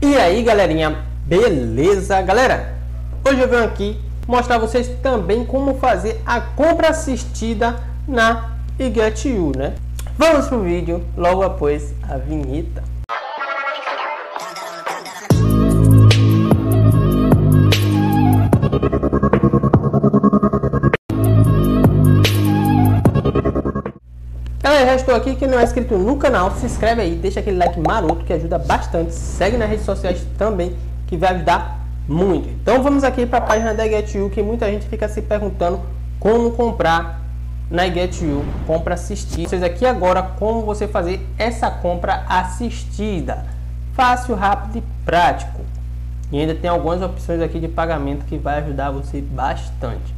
E aí galerinha, beleza? Galera, hoje eu venho aqui mostrar a vocês também como fazer a compra assistida na iGetYou, né? Vamos pro vídeo logo após a vinheta. Galera, já estou aqui. Quem não é inscrito no canal, se inscreve aí, deixa aquele like maroto que ajuda bastante. Segue nas redes sociais também, que vai ajudar muito. Então vamos aqui para a página da iGetYou, que muita gente fica se perguntando como comprar na iGetYou, compra assistida. Vocês aqui agora como você fazer essa compra assistida. Fácil, rápido e prático. E ainda tem algumas opções aqui de pagamento que vai ajudar você bastante.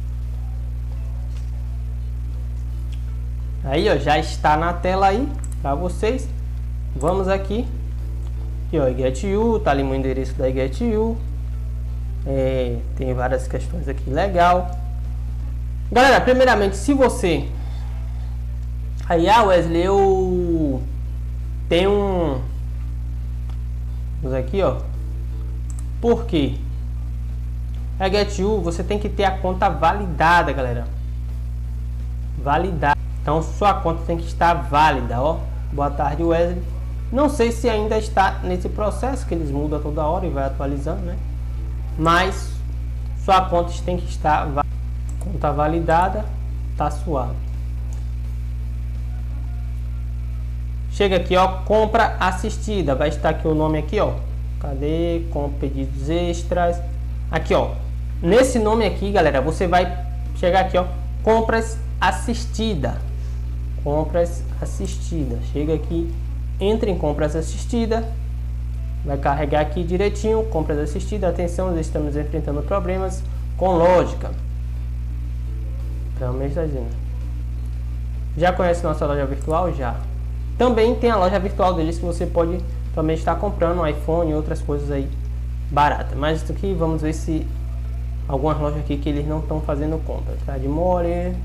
Aí, ó, já está na tela aí para vocês. Vamos aqui. Aqui, ó, iGetYou, tá ali o endereço da iGetYou. Tem várias questões aqui, legal. Galera, primeiramente, se você... Aí, Wesley, eu tenho um... Vamos aqui, ó. Por quê? A iGetYou, você tem que ter a conta validada, galera. Validada. Então sua conta tem que estar válida, ó. Boa tarde, Wesley. Não sei se ainda está nesse processo, que eles mudam toda hora e vai atualizando, né? Mas sua conta tem que estar conta validada, tá suave. Chega aqui, ó, compra assistida. Vai estar aqui o nome aqui, ó. Cadê? Com pedidos extras. Aqui, ó. Nesse nome aqui, galera, você vai chegar aqui, ó. Compras assistida. Compras assistidas. Chega aqui, entra em compras assistida, vai carregar aqui direitinho. Compras assistidas. Atenção, estamos enfrentando problemas com lógica. Também está dizendo. Já conhece nossa loja virtual? Já. Também tem a loja virtual deles, que você pode também estar comprando um iPhone e outras coisas aí barata. Mas isso aqui, vamos ver se algumas lojas aqui que eles não estão fazendo compra. Trademore,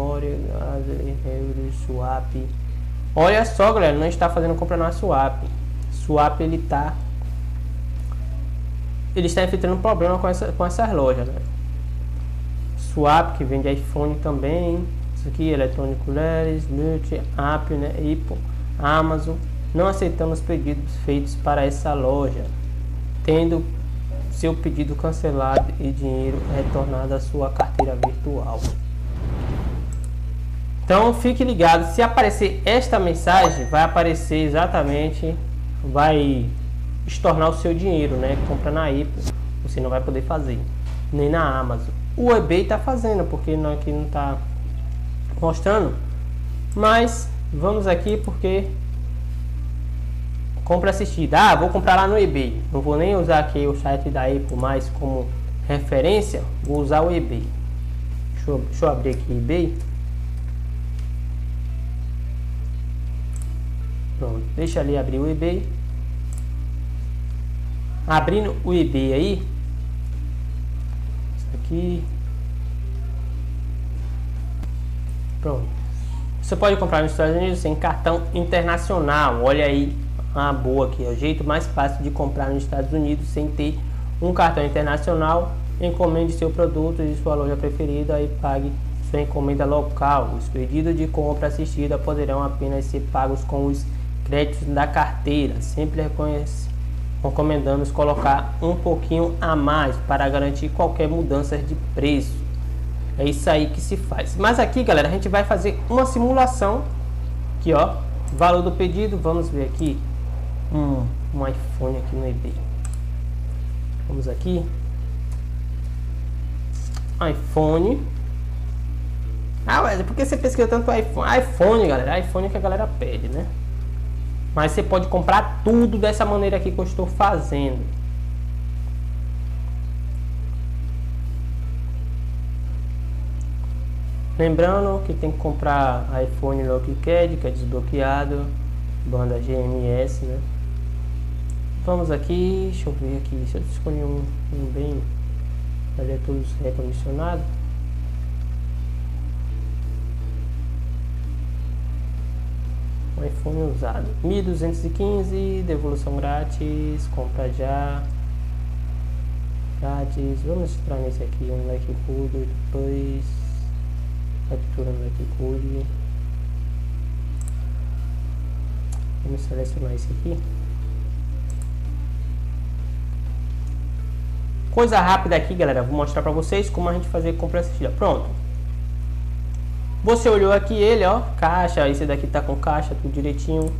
Swap. Olha só, galera, não está fazendo compra na Swap. Swap ele está enfrentando problema com essas lojas, né? Swap, que vende iPhone também. Isso aqui, Eletrônico Leres, Multi, Apple, né? Apple, Amazon. Não aceitamos pedidos feitos para essa loja, tendo seu pedido cancelado e dinheiro retornado à sua carteira virtual. Então fique ligado, se aparecer esta mensagem, vai aparecer exatamente, vai estornar o seu dinheiro, né? Compra na Apple, você não vai poder fazer, nem na Amazon. O eBay está fazendo, porque aqui não está mostrando, mas vamos aqui porque compra assistida. Vou comprar lá no eBay. Não vou nem usar aqui o site da Apple mais como referência. Vou usar o eBay. Deixa eu abrir aqui o eBay. Pronto. Deixa ali abrir o eBay. Abrindo o eBay aí. Isso aqui. Pronto. Você pode comprar nos Estados Unidos sem cartão internacional. Olha aí. Ah, boa aqui, é o jeito mais fácil de comprar nos Estados Unidos sem ter um cartão internacional. Encomende seu produto de sua loja preferida e pague sua encomenda local. Os pedidos de compra assistida poderão apenas ser pagos com os créditos da carteira. Sempre recomendamos colocar um pouquinho a mais para garantir qualquer mudança de preço. É isso aí que se faz. Mas aqui, galera, a gente vai fazer uma simulação. Aqui, ó, valor do pedido. Vamos ver aqui. Um iPhone aqui no eBay. Vamos aqui. iPhone. Mas por que você pesquisa tanto iPhone? iPhone, galera. iPhone que a galera pede, né? Mas você pode comprar tudo dessa maneira aqui que eu estou fazendo. Lembrando que tem que comprar iPhone Lockcad, que é desbloqueado. Banda GMS, né? Vamos aqui, deixa eu ver aqui, deixa eu escolher um bem, ele é todos recondicionado. Um iPhone usado, 1.215, devolução grátis, compra já, grátis. Vamos entrar nesse aqui, um like code, depois captura um like code. Vamos selecionar esse aqui. Coisa rápida aqui, galera, vou mostrar pra vocês como a gente fazer compra assistida. Pronto. Você olhou aqui ele, ó, caixa, esse daqui tá com caixa, tudo direitinho.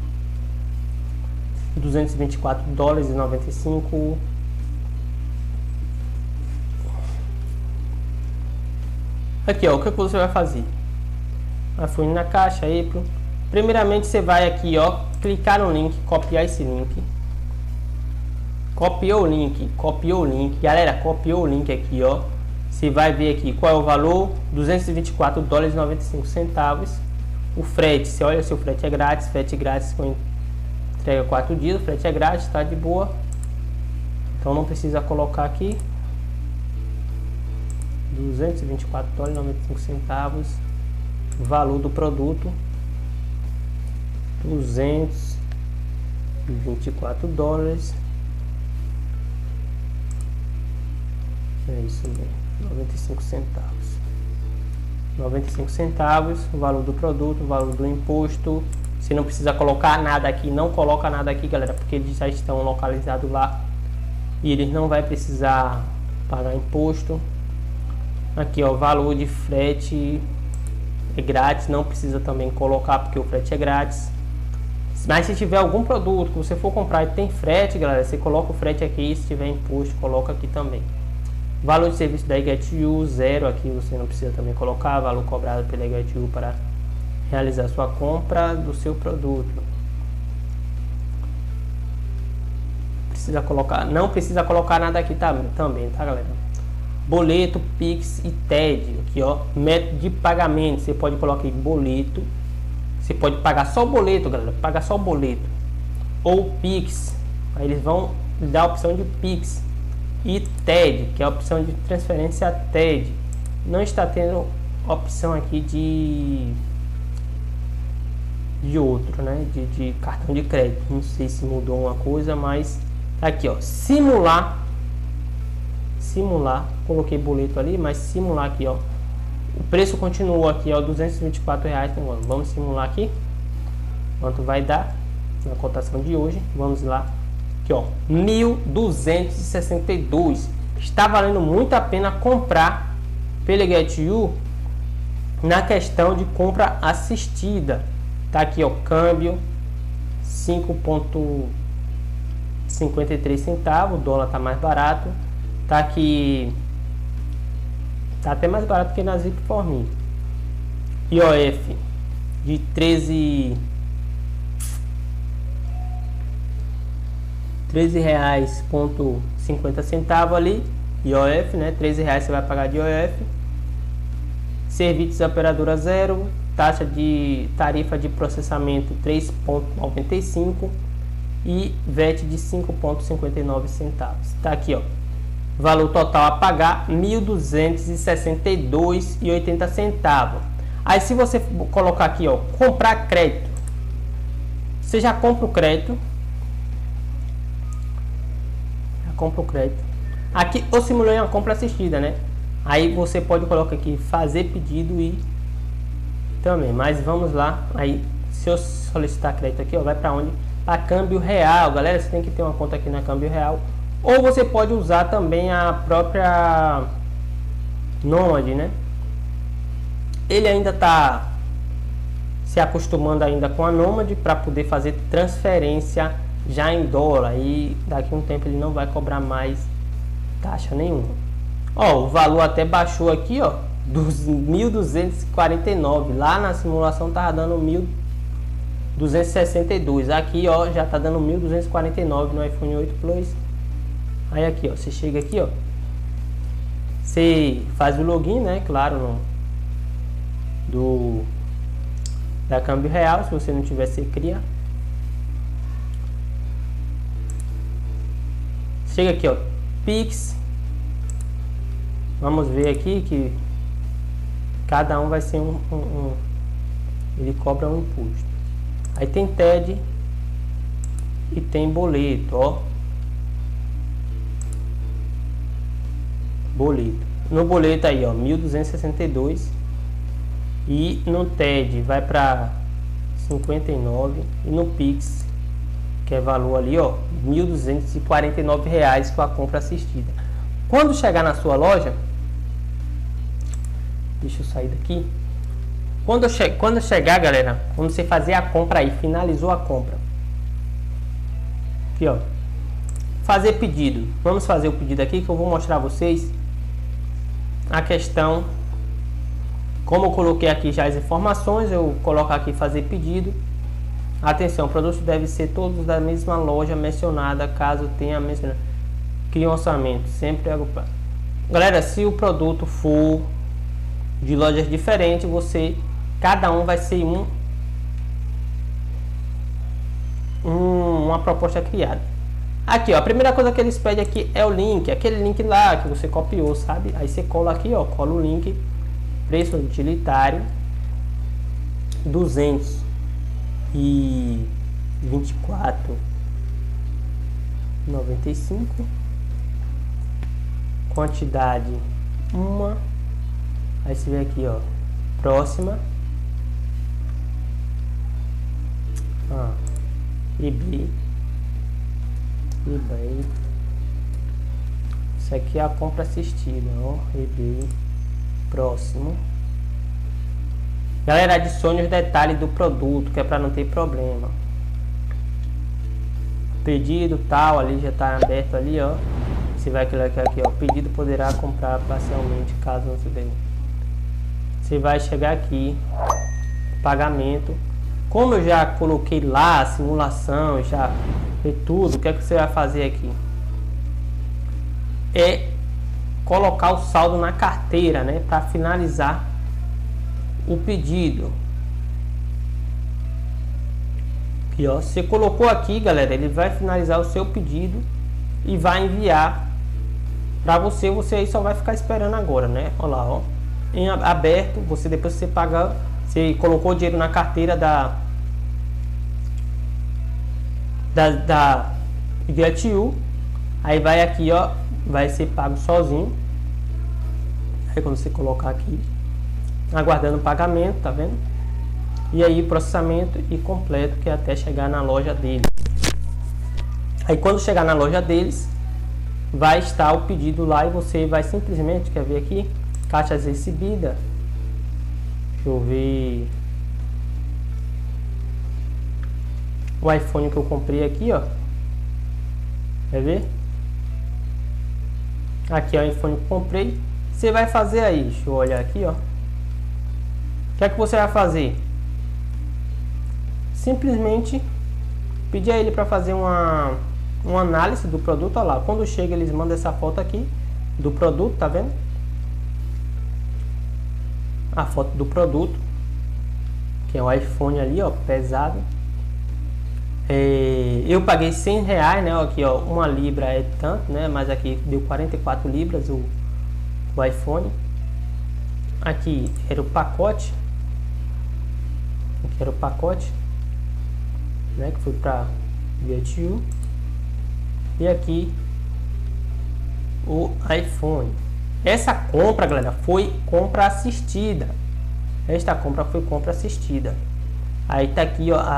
224 dólares e 95. Aqui, ó, o que você vai fazer? Fui na caixa aí, primeiramente você vai aqui, ó, clicar no link, copiar esse link. Copiou o link, galera, copiou o link aqui, ó. Você vai ver aqui qual é o valor, 224 dólares e 95 centavos. O frete, você olha se o frete é grátis, frete grátis com entrega 4 dias, o frete é grátis, tá de boa. Então não precisa colocar aqui. 224 dólares e 95 centavos. Valor do produto, 224 dólares. É isso mesmo, 95 centavos. 95 centavos, o valor do produto, o valor do imposto. Você não precisa colocar nada aqui, não coloca nada aqui, galera, porque eles já estão localizados lá e eles não vai precisar pagar imposto. Aqui, ó, valor de frete é grátis, não precisa também colocar porque o frete é grátis. Mas se tiver algum produto que você for comprar e tem frete, galera, você coloca o frete aqui, se tiver imposto, coloca aqui também. Valor de serviço da GetU, 0, aqui você não precisa também colocar. Valor cobrado pela GetU para realizar sua compra do seu produto. Precisa colocar, não precisa colocar nada aqui também, tá, galera? Boleto, Pix e TED, aqui, ó, método de pagamento. Você pode colocar aqui boleto. Você pode pagar só o boleto, galera, pagar só o boleto. Ou Pix, aí eles vão dar a opção de Pix. E TED, que é a opção de transferência TED. Não está tendo opção aqui de outro, né? De cartão de crédito. Não sei se mudou uma coisa, mas aqui, ó, simular. Coloquei boleto ali, mas simular aqui, ó. O preço continua aqui, ó, R$224. Então, vamos simular aqui quanto vai dar na cotação de hoje. Vamos lá. Aqui, ó, 1.262. Está valendo muito a pena comprar pela GetU na questão de compra assistida. Tá aqui, ó, câmbio 5,53 centavos. O dólar tá mais barato. Tá aqui, tá até mais barato que na Zip4Me. IOF de 13 reais,50 centavos ali, IOF, né? 13 reais você vai pagar de IOF. Serviços operadora 0, tarifa de processamento 3,95 e VET de 5,59 centavos. Tá aqui, ó. Valor total a pagar R$1.262,80 centavos. Aí se você colocar aqui, ó, comprar crédito, você já compra o crédito. Aqui eu simulei uma compra assistida, né? Aí você pode colocar aqui fazer pedido e também, mas vamos lá. Aí se eu solicitar crédito aqui, ó, vai para onde? Para câmbio real, galera. Você tem que ter uma conta aqui na câmbio real, ou você pode usar também a própria Nomad, né? Ele ainda tá se acostumando ainda com a Nomad para poder fazer transferência já em dólar, e daqui a um tempo ele não vai cobrar mais taxa nenhuma. Ó, o valor até baixou aqui, ó, dos 1.249. Lá na simulação tava dando 1.262. Aqui, ó, já tá dando 1.249 no iPhone 8 Plus. Aí aqui, ó, você chega aqui, ó, você faz o login, né, claro, da câmbio real. Se você não tiver, você cria. Chega aqui, ó, Pix. Vamos ver aqui que cada um vai ser ele cobra um imposto. Aí tem TED e tem boleto, ó. Boleto. No boleto aí, ó, 1.262. E no TED vai para 59. E no Pix, que é valor ali, ó, R$1.249 com a compra assistida. Quando chegar na sua loja, deixa eu sair daqui. Quando chegar, galera, quando você fazer a compra aí, finalizou a compra. Aqui, ó. Fazer pedido. Vamos fazer o pedido aqui que eu vou mostrar a vocês a questão. Como eu coloquei aqui já as informações, eu coloco aqui fazer pedido. Atenção, produtos devem ser todos da mesma loja mencionada, caso tenha mencionado. Crie um orçamento, sempre agrupar. Galera, se o produto for de lojas diferentes, cada um vai ser uma proposta criada. Aqui, ó, a primeira coisa que eles pedem aqui é o link, aquele link lá que você copiou, sabe? Aí você cola aqui, ó, cola o link, preço utilitário, 224,95, quantidade 1. Aí você vem aqui, ó, próxima, eBay. Isso aqui é a compra assistida, ó, eBay, próximo. Galera, adicione os detalhes do produto, que é para não ter problema. Pedido tal, ali já está aberto ali, ó. Você vai clicar aqui, ó, pedido poderá comprar parcialmente, caso não se dê. Você vai chegar aqui, pagamento. Como eu já coloquei lá a simulação, já fiz tudo, o que é que você vai fazer aqui? É colocar o saldo na carteira, né, para finalizar o pedido. Aqui, ó, você colocou aqui, galera, ele vai finalizar o seu pedido e vai enviar para você. Você aí só vai ficar esperando agora, né? Olha lá, ó, em aberto. Você depois que você paga, você colocou o dinheiro na carteira da GetU, aí vai aqui, ó, vai ser pago sozinho. Aí quando você colocar aqui, aguardando o pagamento, tá vendo? E aí processamento e completo, que é até chegar na loja deles. Aí quando chegar na loja deles, vai estar o pedido lá e você vai simplesmente, quer ver aqui, caixas recebidas. Deixa eu ver o iPhone que eu comprei aqui, ó. Quer ver? Aqui é o iPhone que eu comprei. Você vai fazer aí, deixa eu olhar aqui, ó. O que é que você vai fazer? Simplesmente pedir a ele para fazer uma análise do produto. Olha lá, quando chega eles mandam essa foto aqui do produto, tá vendo? A foto do produto, que é o iPhone ali, ó, pesado. Eu paguei R$100, né? Aqui, ó, 1 libra é tanto, né? Mas aqui deu 44 libras o iPhone. Aqui era o pacote. Aqui era o pacote, né? Que foi para GetU. E aqui o iPhone. Essa compra, galera, foi compra assistida. Esta compra foi compra assistida. Aí tá aqui, ó,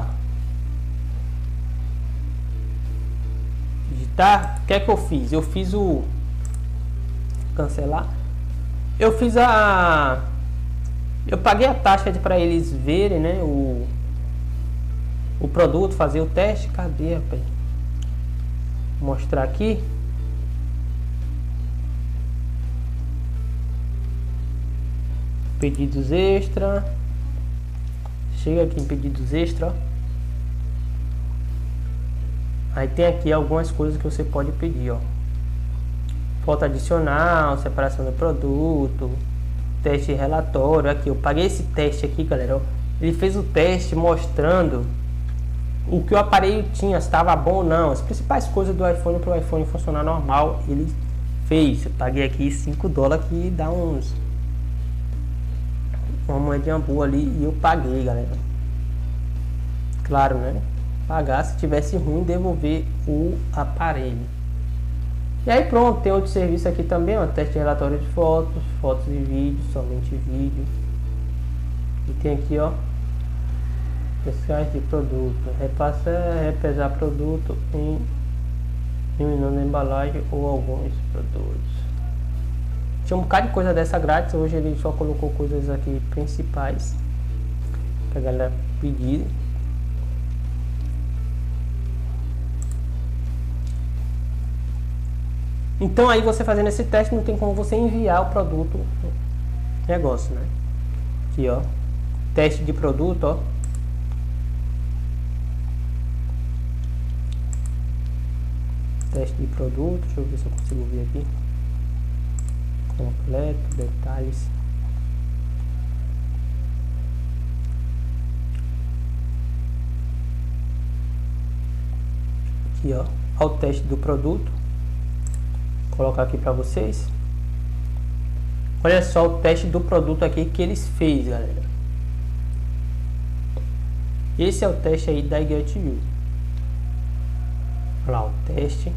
digitar. O que é que eu fiz? Eu fiz o cancelar. Eu paguei a taxa para eles verem, né, o produto, fazer o teste. Cadê, rapaz? Vou mostrar aqui. Pedidos extra. Chega aqui em pedidos extra, ó. Aí tem aqui algumas coisas que você pode pedir, ó. Foto adicional, separação do produto, teste relatório. Aqui, eu paguei esse teste aqui, galera, ó. Ele fez o teste mostrando o que o aparelho tinha, se estava bom ou não, as principais coisas do iPhone para o iPhone funcionar normal. Ele fez. Eu paguei aqui $5, que dá uma moedinha boa ali, e eu paguei, galera. claro, né? Pagar, se tivesse ruim, devolver o aparelho. E aí pronto, tem outro serviço aqui também, ó, teste de relatório de fotos, fotos e vídeos, somente vídeo. E tem aqui, ó, pesquisa de produto, repesar produto em eliminando a embalagem ou alguns produtos. Tinha um bocado de coisa dessa grátis, hoje ele só colocou coisas aqui principais que a galera pedir. Então aí você fazendo esse teste não tem como você enviar o produto negócio, né? Aqui, ó, teste de produto, ó. Teste de produto, deixa eu ver se eu consigo ver aqui. Completo, detalhes. Aqui, ó, o teste do produto. Vou colocar aqui para vocês. Olha só o teste do produto aqui que eles fez, galera. Esse é o teste aí da GetU. Olha lá o teste.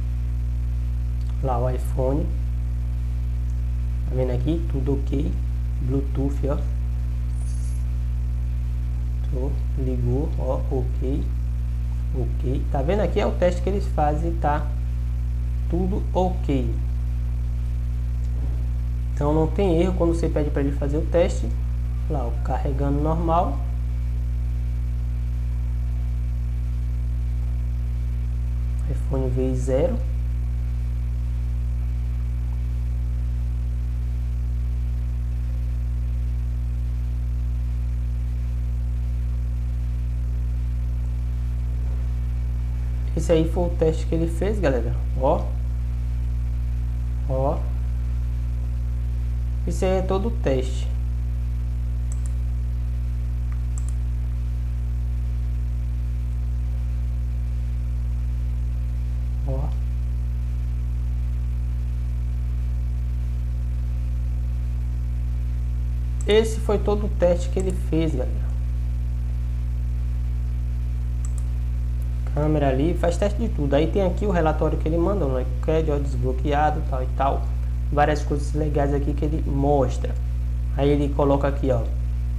Lá o iPhone. Tá vendo aqui? Tudo ok. Bluetooth, ó. Ligou, ó, ok. Ok. Tá vendo aqui? É o teste que eles fazem, tá? Tudo ok. Então não tem erro quando você pede para ele fazer o teste. Lá, ó, carregando normal. iPhone V0. Esse aí foi o teste que ele fez, galera. Ó. Ó. Esse aí é todo o teste. Ó. Esse foi todo o teste que ele fez, galera. Câmera ali, faz teste de tudo. Aí tem aqui o relatório que ele mandou, no iCloud, ó, desbloqueado, tal e tal. Várias coisas legais aqui que ele mostra. Aí ele coloca aqui, ó,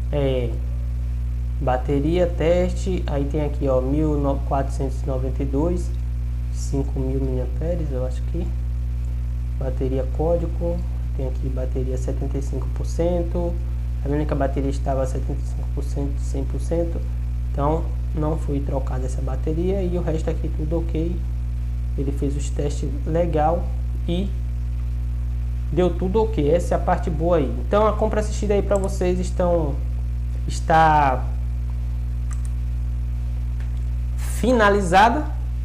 bateria, teste. Aí tem aqui, ó, 1492, 5000 mAh, eu acho que. Bateria código, tem aqui bateria 75%. Tá vendo que a bateria estava 75%, 100%. Então não foi trocada essa bateria e o resto aqui tudo ok. Ele fez os testes legal e deu tudo ok. Essa é a parte boa aí. Então a compra assistida aí para vocês está finalizada.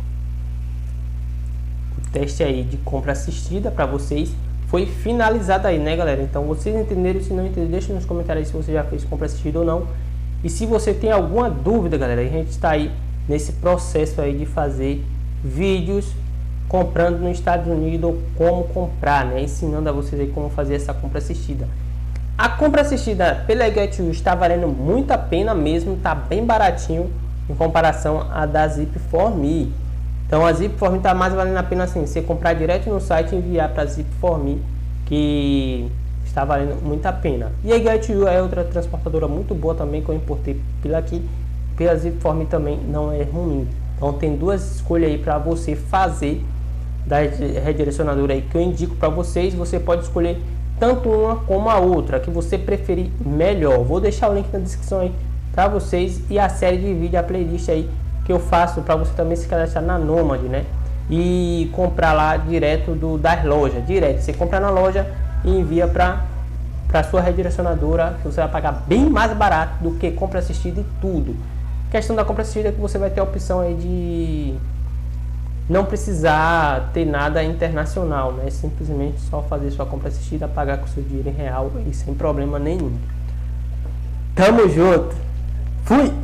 O teste aí de compra assistida para vocês foi finalizado aí, né, galera? Então vocês entenderam? Se não entenderam, deixa nos comentários se você já fez compra assistida ou não. E se você tem alguma dúvida, galera, a gente está aí nesse processo aí de fazer vídeos comprando nos Estados Unidos ou como comprar, né? Ensinando a vocês aí como fazer essa compra assistida. A compra assistida pela GetU está valendo muito a pena mesmo, tá bem baratinho em comparação a da Zip4Me. Então a Zip4Me está mais valendo a pena assim, você comprar direto no site e enviar para a Zip4Me, que está valendo muito a pena. E a GetU é outra transportadora muito boa também que eu importei pela aqui. Pela Zip4Me também não é ruim. Então tem duas escolhas aí para você fazer da redirecionadora aí que eu indico para vocês. Você pode escolher tanto uma como a outra que você preferir melhor. Vou deixar o link na descrição aí para vocês e a série de vídeo, a playlist aí que eu faço para você também se cadastrar na Nomad, né? E comprar lá direto das lojas, direto. Você compra na loja e envia para sua redirecionadora, que você vai pagar bem mais barato do que compra assistida e tudo. A questão da compra assistida é que você vai ter a opção aí de não precisar ter nada internacional, né? Simplesmente só fazer sua compra assistida, pagar com seu dinheiro em real e sem problema nenhum. Tamo junto. Fui!